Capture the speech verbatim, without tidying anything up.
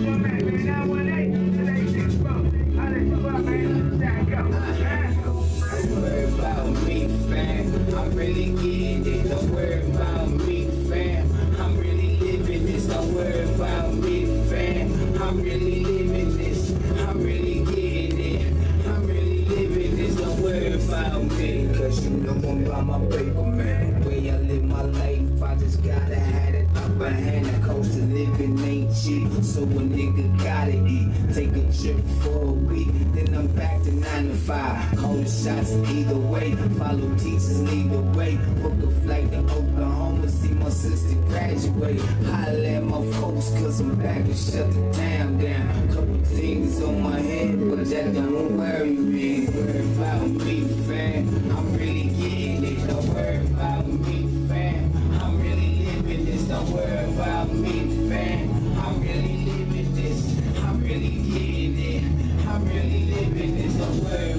Don't worry about me, fam. I'm really getting it. Don't worry about me, fam. I'm really living this. Don't worry about me, fam. I'm really living this. I'm really getting it. I'm really living this. Don't worry about me. Cause you know I'm about my paper, man. The way I live my life, I just gotta have it upper hand. The cost of living ain't cheap, so a nigga gotta eat. Take a trip for a week, then I'm back to nine to five. Calling shots either way, follow teachers, lead the way. Book a flight to Oklahoma, see my sister graduate. Holla at my folks, cause I'm back and shut the town down. Couple things on my head, but that don't worry me. Worry about me, fam. I'm really getting it. Don't worry about me, fam. I'm really living this. Don't worry about me, fam. I'm really living this. I'm really getting it. I'm really living this. Don't worry